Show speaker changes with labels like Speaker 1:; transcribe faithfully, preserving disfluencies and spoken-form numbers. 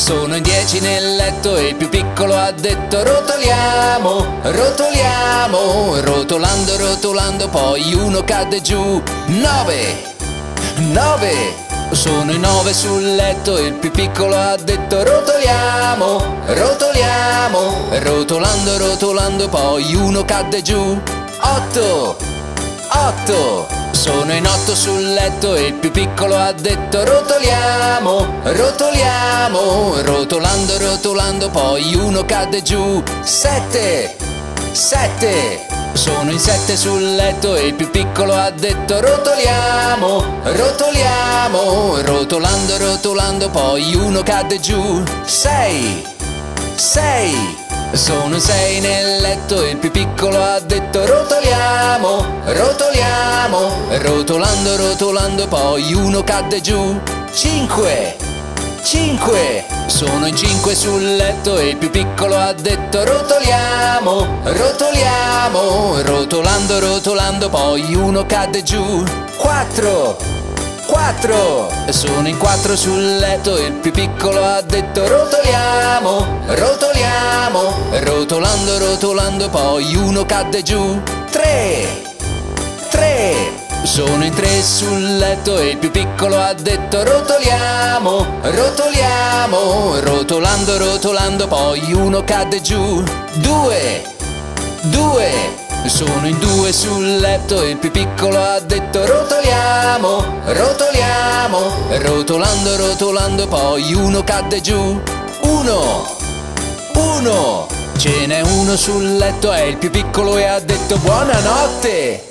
Speaker 1: Sono in dieci nel letto e il più piccolo ha detto rotoliamo, rotoliamo, rotolando, rotolando, poi uno cade giù. Nove, nove. Sono in nove sul letto e il più piccolo ha detto rotoliamo, rotoliamo, rotolando, rotolando, poi uno cade giù. Otto, otto. Sono in otto sul letto e il più piccolo ha detto rotoliamo, rotoliamo, rotolando, rotolando, poi uno cade giù. Sette, sette. Sono in sette sul letto e il più piccolo ha detto rotoliamo, rotoliamo, rotolando, rotolando, poi uno cade giù. Sei, sei. Sono in sei nel letto e il più piccolo ha detto rotoliamo, rotoliamo, rotolando, rotolando, poi uno cade giù. Cinque, cinque. Sono in cinque sul letto e il più piccolo ha detto rotoliamo, rotoliamo, rotolando, rotolando, poi uno cade giù. Quattro, quattro. Sono in quattro sul letto e il più piccolo ha detto rotoliamo, rotoliamo, rotolando, rotolando, poi uno cade giù. Tre, tre. Sono in tre sul letto e il più piccolo ha detto rotoliamo, rotoliamo, rotolando, rotolando, poi uno cade giù. Due, due. Sono in due sul letto e il più piccolo ha detto rotoliamo, rotoliamo, rotolando, rotolando, poi uno cade giù. Uno, uno. Ce n'è uno sul letto e il più piccolo e ha detto buonanotte.